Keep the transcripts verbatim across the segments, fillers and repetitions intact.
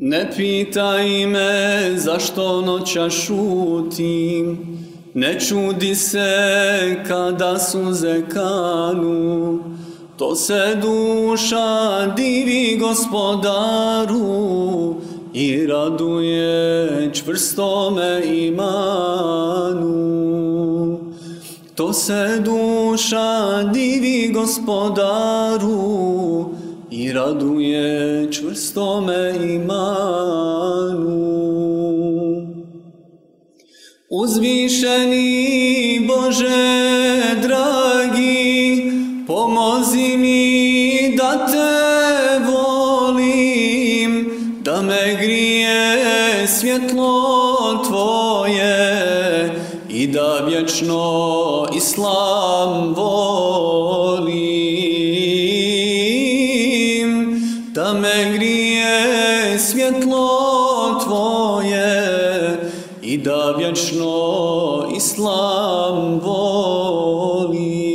Ne pitaj me zašto noća šutim, ne čudi se kada suze kanu, to se duša divi Gospodaru i raduje čvrstome imanu. To se duša divi Gospodaru i raduje čvrstome imanu. Uzvišeni Bože dragi, pomozi mi da te volim, da me grije svjetlo Tvoje i da vječno Islam volim. Da me grije svjetlo Tvoje i da vječno Islam voli.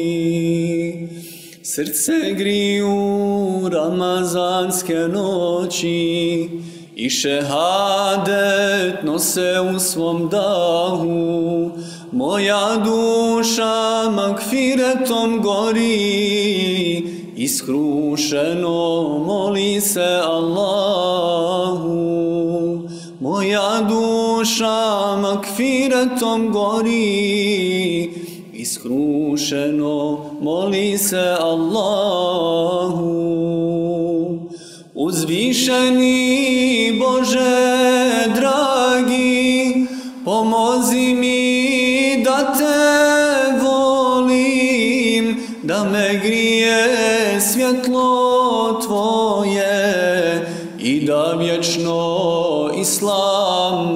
Srce griju ramazanske noći i šehadet nose u svom dahu. Moja duša magfiretom gori, iskrušeno moli se Allahu. Moja duša magfiretom gori, iskrušeno moli se Allahu. Uzvišeni Bože dragi, pomozi mi da te volim, da me grije svjetlo Tvoje i da vječno Islam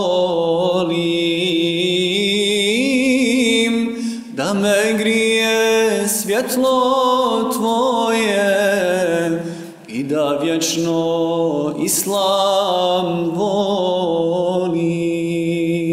volim. Da me grije svjetlo Tvoje i da vječno Islam volim.